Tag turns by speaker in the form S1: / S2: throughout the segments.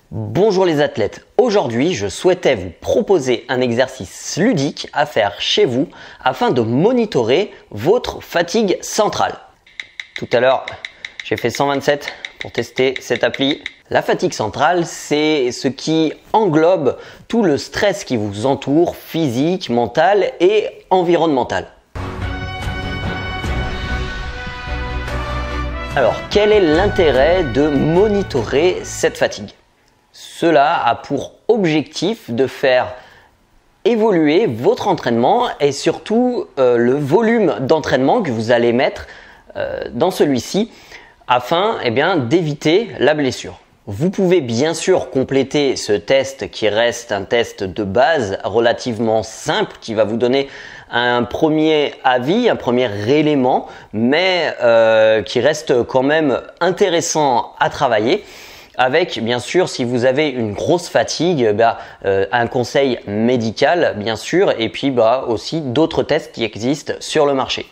S1: Bonjour les athlètes, aujourd'hui je souhaitais vous proposer un exercice ludique à faire chez vous afin de monitorer votre fatigue centrale. Tout à l'heure j'ai fait 127 pour tester cette appli. La fatigue centrale, c'est ce qui englobe tout le stress qui vous entoure, physique, mental et environnemental. Alors quel est l'intérêt de monitorer cette fatigue ? Cela a pour objectif de faire évoluer votre entraînement et surtout le volume d'entraînement que vous allez mettre dans celui-ci afin d'éviter la blessure. Vous pouvez bien sûr compléter ce test qui reste un test de base relativement simple qui va vous donner un premier avis, un premier élément, mais qui reste quand même intéressant à travailler. Avec bien sûr, si vous avez une grosse fatigue, un conseil médical bien sûr, et puis aussi d'autres tests qui existent sur le marché.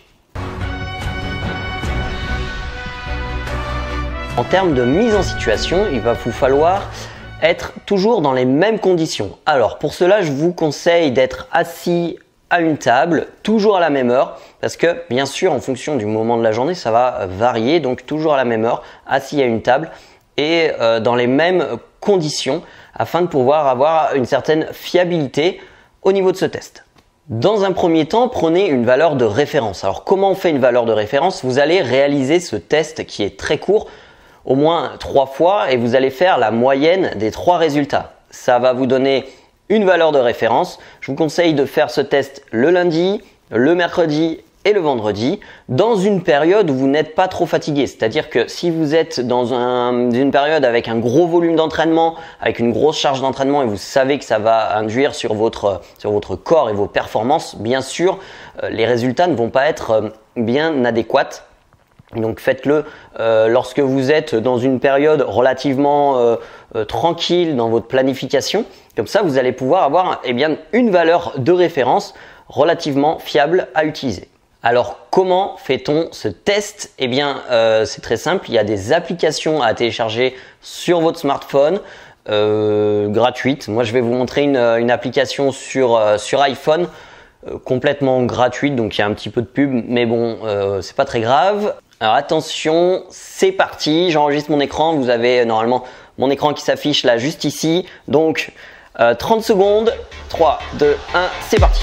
S1: En termes de mise en situation, il va vous falloir être toujours dans les mêmes conditions. Alors pour cela, je vous conseille d'être assis à une table, toujours à la même heure, parce que bien sûr, en fonction du moment de la journée, ça va varier, donc toujours à la même heure, assis à une table et dans les mêmes conditions afin de pouvoir avoir une certaine fiabilité au niveau de ce test. Dans un premier temps, prenez une valeur de référence. Alors comment on fait une valeur de référence? Vous allez réaliser ce test qui est très court, au moins 3 fois, et vous allez faire la moyenne des 3 résultats. Ça va vous donner une valeur de référence. Je vous conseille de faire ce test le lundi, le mercredi et le vendredi dans une période où vous n'êtes pas trop fatigué. C'est-à-dire que si vous êtes dans une période avec un gros volume d'entraînement, avec une grosse charge d'entraînement et vous savez que ça va induire sur votre corps et vos performances, bien sûr, les résultats ne vont pas être bien adéquats. Donc faites-le lorsque vous êtes dans une période relativement tranquille dans votre planification. Comme ça, vous allez pouvoir avoir une valeur de référence relativement fiable à utiliser. Alors comment fait-on ce test? C'est très simple, il y a des applications à télécharger sur votre smartphone gratuites. Moi je vais vous montrer une application sur iPhone complètement gratuite, donc il y a un petit peu de pub, mais bon c'est pas très grave. Alors attention, c'est parti, j'enregistre mon écran, vous avez normalement mon écran qui s'affiche là juste ici, donc 30 secondes, 3, 2, 1, c'est parti.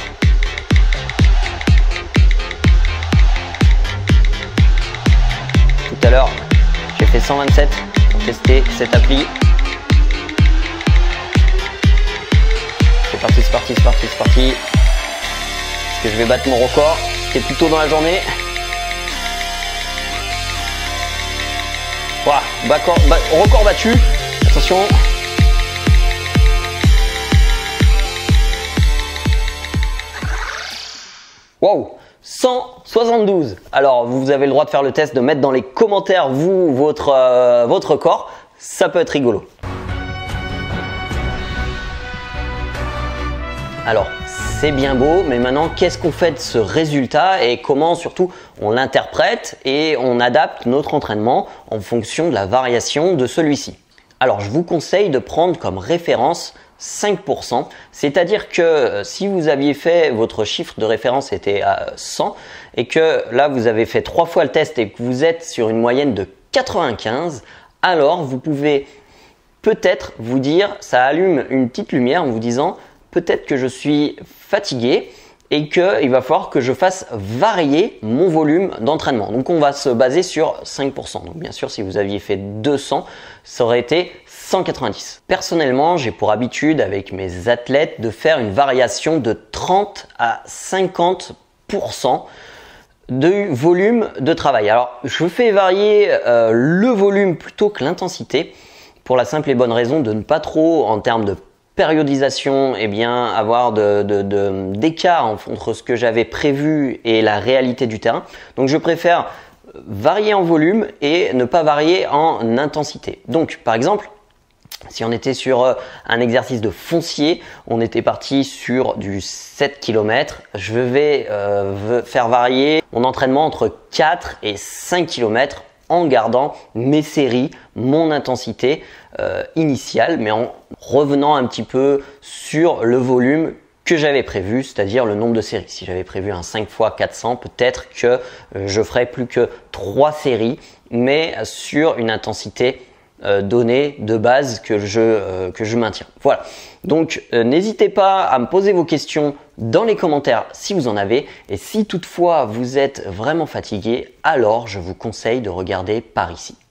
S1: Tout à l'heure, j'ai fait 127 pour tester cette appli. C'est parti, c'est parti, c'est parti, c'est parti. Est-ce que je vais battre mon record? C'était plus tôt dans la journée. Voilà, record battu. Attention. Wow, 172. Alors, vous avez le droit de faire le test, de mettre dans les commentaires, votre record. Ça peut être rigolo. Alors, c'est bien beau, mais maintenant, qu'est-ce qu'on fait de ce résultat et comment surtout on l'interprète et on adapte notre entraînement en fonction de la variation de celui-ci. Alors, je vous conseille de prendre comme référence 5%, c'est-à-dire que si vous aviez fait votre chiffre de référence était à 100 et que là vous avez fait 3 fois le test et que vous êtes sur une moyenne de 95, alors vous pouvez peut-être vous dire, ça allume une petite lumière en vous disant peut-être que je suis fatigué et qu'il va falloir que je fasse varier mon volume d'entraînement. Donc on va se baser sur 5%. Donc bien sûr si vous aviez fait 200, ça aurait été 190. Personnellement, j'ai pour habitude avec mes athlètes de faire une variation de 30 à 50% de volume de travail. Alors, je fais varier le volume plutôt que l'intensité pour la simple et bonne raison de ne pas trop, en termes de périodisation, avoir d'écart entre ce que j'avais prévu et la réalité du terrain. Donc, je préfère varier en volume et ne pas varier en intensité. Donc, par exemple, si on était sur un exercice de foncier, on était parti sur du 7 km, je vais faire varier mon entraînement entre 4 et 5 km en gardant mes séries, mon intensité initiale, mais en revenant un petit peu sur le volume que j'avais prévu, c'est-à-dire le nombre de séries. Si j'avais prévu un 5 x 400, peut-être que je ferais plus que 3 séries, mais sur une intensité donnée de base que je maintiens. Voilà. Donc n'hésitez pas à me poser vos questions dans les commentaires si vous en avez. Et si toutefois vous êtes vraiment fatigué, alors je vous conseille de regarder par ici.